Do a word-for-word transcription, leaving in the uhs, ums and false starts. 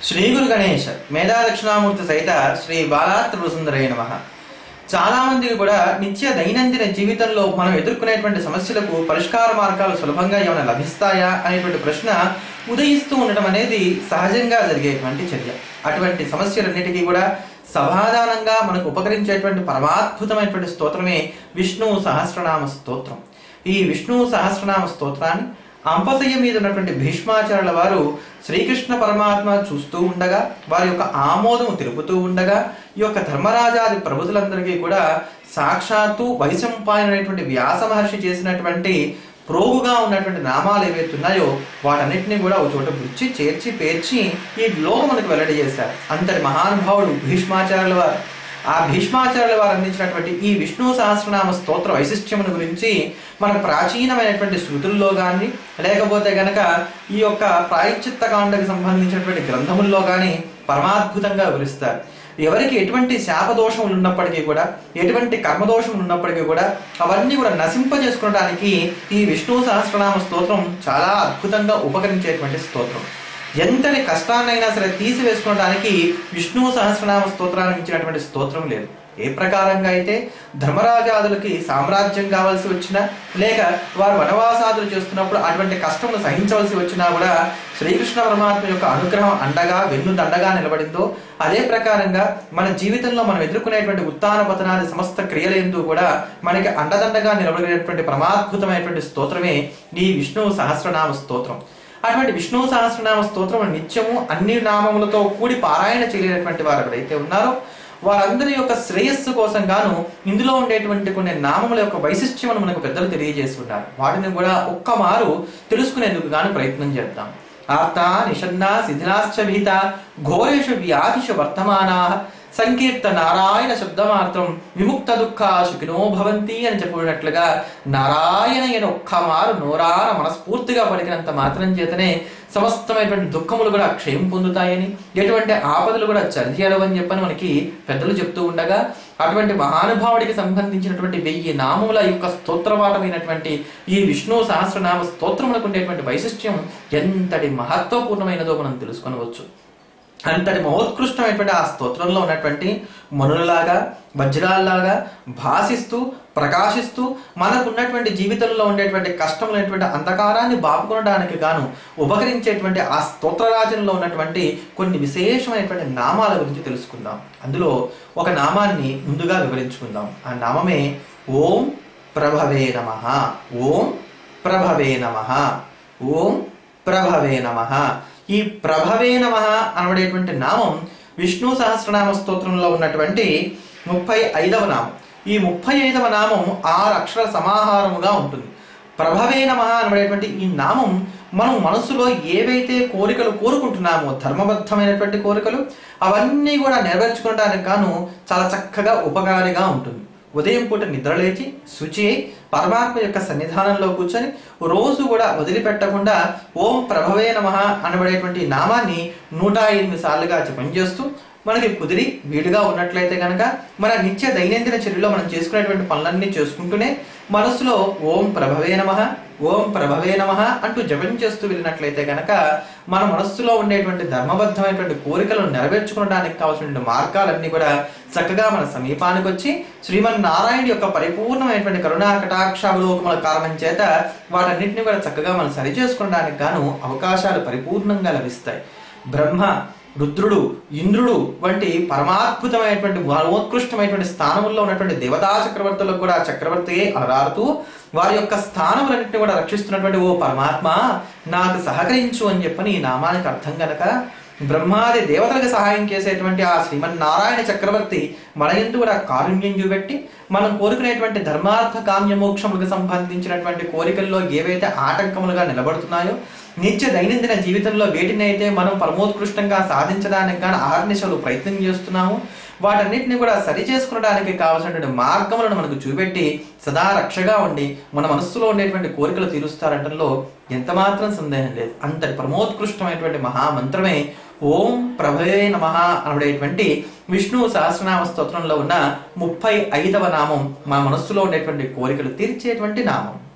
శ్రీ గురు గణేష్ మేధా దక్షిణామూర్తి సహిత శ్రీ బాలాత్రిపురసుందరై నమః. చాలా మందికి కూడా నిత్య దైనందిన జీవితంలో మనం ఎదుర్కొనేటువంటి సమస్యలకు పరిష్కార మార్గాలు సులభంగా ఏమైనా లభిస్తాయా అనేటువంటి ప్రశ్న ఉదయిస్తూ ఉండడం అనేది సహజంగా జరిగేటువంటి చర్య. అటువంటి సమస్యలన్నిటికీ కూడా సమాధానంగా మనకు ఉపకరించేటువంటి పరమాద్భుతమైనటువంటి స్తోత్రమే విష్ణు సహస్రనామ స్తోత్రం. ఈ విష్ణు సహస్రనామ స్తోత్రాన్ని అంపశయ్య మీద ఉన్నటువంటి భీష్మాచార్యుల వారు శ్రీకృష్ణ పరమాత్మ చూస్తూ ఉండగా, వారి యొక్క ఆమోదం తెలుపుతూ ఉండగా, ఈ యొక్క ధర్మరాజాది ప్రభుతులందరికీ కూడా సాక్షాత్తు వైశంపాయనటువంటి వ్యాస మహర్షి చేసినటువంటి ప్రోగుగా ఉన్నటువంటి నామాలు ఏవైతే ఉన్నాయో వాటన్నిటిని కూడా ఒక చోట గుర్చి చేర్చి పేర్చి ఈ లోకం మనకు వెల్లడి చేశారు. అంతటి మహానుభావుడు భీష్మాచార్యుల వారు. ఆ భీష్మాచార్యుల వారు అందించినటువంటి ఈ విష్ణు సహస్రనామ స్తోత్ర వైశిష్ట్యమును గురించి మన ప్రాచీనమైనటువంటి శృతుల్లో కానీ, లేకపోతే గనక ఈ యొక్క ప్రాయశ్చిత్త కాండకు సంబంధించినటువంటి గ్రంథముల్లో కానీ పరమాద్భుతంగా వివరిస్తారు. ఎవరికి ఎటువంటి శాపదోషములు ఉన్నప్పటికీ కూడా, ఎటువంటి కర్మదోషములు ఉన్నప్పటికీ కూడా అవన్నీ కూడా నశింపజేసుకోవడానికి ఈ విష్ణు సహస్రనామ స్తోత్రం చాలా అద్భుతంగా ఉపకరించేటువంటి స్తోత్రం. ఎంతటి కష్టాన్నైనా సరే తీసివేసుకోవడానికి విష్ణు సహస్రనామ స్తోత్రాన్ని ఇచ్చినటువంటి స్తోత్రం లేదు. ఏ ప్రకారంగా అయితే ధర్మరాజాదులకి సామ్రాజ్యం కావాల్సి వచ్చినా, లేక వారు వనవాసాదులు చేస్తున్నప్పుడు అటువంటి కష్టములు సహించవలసి వచ్చినా కూడా శ్రీకృష్ణ పరమాత్మ యొక్క అనుగ్రహం అండగా వెన్ను దండగా నిలబడిందో, అదే ప్రకారంగా మన జీవితంలో మనం ఎదుర్కొనేటువంటి ఉత్తాన పతనాది సమస్త క్రియలందు కూడా మనకి అండదండగా నిలబడినటువంటి పరమాద్భుతమైనటువంటి స్తోత్రమే ఈ విష్ణు సహస్రనామ స్తోత్రం. అటువంటి విష్ణు సహస్రనామ స్తోత్రం నిత్యము అన్ని నామములతో కూడి పారాయణ చేయలేనటువంటి వారు ఎవరైతే ఉన్నారో వారందరి యొక్క శ్రేయస్సు కోసం గాను ఇందులో ఉండేటువంటి కొన్ని నామముల యొక్క వైశిష్ట్యమును మనకు పెద్దలు తెలియజేస్తున్నారు. వాటిని కూడా ఒక్క మారు తెలుసుకునేందుకు గాను ప్రయత్నం చేద్దాం. ఆర్త నిషన్న శిథిలాశ్చ భీత ఘోరేషు వ్యాధిషు వర్తమానా సంకీర్త నారాయణ శబ్దమాత్రం విముక్త దుఃఖ సుఖినో భవంతి అని చెప్పినట్లుగా నారాయణ అయిన ఒక్క మారు నోరాన మనస్ఫూర్తిగా పలికినంత మాత్రం చేతనే సమస్తమైనటువంటి దుఃఖములు కూడా క్షయం పొందుతాయని, ఎటువంటి ఆపదలు కూడా చర్యలవని చెప్పని మనకి పెద్దలు చెప్తూ ఉండగా, అటువంటి మహానుభావుడికి సంబంధించినటువంటి వెయ్యి నామముల యొక్క స్తోత్రపాఠమైనటువంటి ఈ విష్ణు సహస్రనామ స్తోత్రములకు ఉండేటువంటి వైశిష్ట్యం ఎంతటి మహత్వపూర్ణమైనదో మనం తెలుసుకొనవచ్చు. అంతటి మహోత్కృష్టమైనటువంటి ఆ స్తోత్రంలో ఉన్నటువంటి మనులలాగా వజ్రాల్లాగా భాసిస్తూ ప్రకాశిస్తూ మనకున్నటువంటి జీవితంలో ఉండేటువంటి కష్టములైనటువంటి అంధకారాన్ని బాపుకొనడానికి గాను ఉపకరించేటువంటి ఆ స్తోత్రరాజంలో ఉన్నటువంటి కొన్ని విశేషమైనటువంటి నామాల గురించి తెలుసుకుందాం. అందులో ఒక నామాన్ని ముందుగా వివరించుకుందాం. ఆ నామమే ఓం ప్రభవే నమః. ఓం ప్రభవే నమః. ఓం ప్రభవే నమః. ఈ ప్రభవే నమః అనబడేటువంటి నామం విష్ణు సహస్రనామ స్తోత్రంలో ఉన్నటువంటి ముప్పై ఐదవ నామం. ఈ ముప్పై ఐదవ నామం ఆరు అక్షర సమాహారముగా ఉంటుంది. ప్రభవే నమః అనబడేటువంటి ఈ నామం మనం మనసులో ఏవైతే కోరికలు కోరుకుంటున్నామో ధర్మబద్ధమైనటువంటి కోరికలు అవన్నీ కూడా నెరవేర్చుకోవడానికి గాను చాలా చక్కగా ఉపకారిగా ఉంటుంది. ఉదయం పూట నిద్రలేచి శుచి పరమాత్మ యొక్క సన్నిధానంలో కూర్చొని రోజు కూడా వదిలిపెట్టకుండా ఓం ప్రభవే నమః అనబడేటువంటి నామాన్ని నూట ఎనిమిది సార్లుగా జపం చేస్తూ మనకి కుదిరి వీలుగా ఉన్నట్లయితే కనుక మన నిత్య దైనందిన చర్యలో మనం చేసుకునేటువంటి పనులన్నీ చేసుకుంటూనే మనసులో ఓం ప్రభవే నమః ఓం ప్రభవే నమః అంటూ జపం చేస్తూ వెళ్ళినట్లయితే కనుక మన మనస్సులో ఉండేటువంటి ధర్మబద్ధమైనటువంటి కోరికలను నెరవేర్చుకోవడానికి కావాల్సిన మార్గాలన్నీ కూడా చక్కగా మన సమీపానికి వచ్చి శ్రీమన్నారాయణ యొక్క పరిపూర్ణమైనటువంటి కరుణా కటాక్షావలోకముల కారణం చేత వాటన్నింటినీ కూడా చక్కగా మనం సరి చేసుకోవడానికి గాను అవకాశాలు పరిపూర్ణంగా లభిస్తాయి. బ్రహ్మ రుద్రుడు ఇంద్రుడు వంటి పరమాద్భుతమైనటువంటి మహోత్కృష్టమైనటువంటి స్థానముల్లో ఉన్నటువంటి దేవతా చక్రవర్తులకు కూడా చక్రవర్తి అలరారుతూ వారి యొక్క స్థానములన్నింటినీ కూడా రక్షిస్తున్నటువంటి ఓ పరమాత్మ నాకు సహకరించు అని చెప్పని ఈ నామానికి అర్థం గనక బ్రహ్మాది దేవతలకు సహాయం చేసేటువంటి ఆ శ్రీమన్నారాయణ చక్రవర్తి మన యందు కూడా కారుణ్యం చూపెట్టి మనం కోరుకునేటువంటి ధర్మార్థ కామ్య మోక్షములకు సంబంధించినటువంటి కోరికల్లో ఏవైతే ఆటంకములుగా నిలబడుతున్నాయో నిత్య దైనందిన జీవితంలో వేటినైతే మనం పరమోత్కృష్టంగా సాధించడానికి కానీ ఆహర్నిశలు ప్రయత్నం చేస్తున్నాము వాటన్నిటిని కూడా సరి చేసుకోవడానికి కావాల్సినటువంటి మార్గములను మనకు చూపెట్టి సదా రక్షగా ఉండి మన మనస్సులో ఉండేటువంటి కోరికలు తీరుస్తారంటంలో ఎంత మాత్రం సందేహం లేదు. అంతటి పరమోత్కృష్టమైనటువంటి మహామంత్రమే ఓం ప్రభవే నమః అనబడేటువంటి విష్ణు సహస్రనామ స్తోత్రంలో ఉన్న ముప్పై ఐదవ నామం మన మనస్సులో ఉండేటువంటి కోరికలు తీర్చేటువంటి నామం.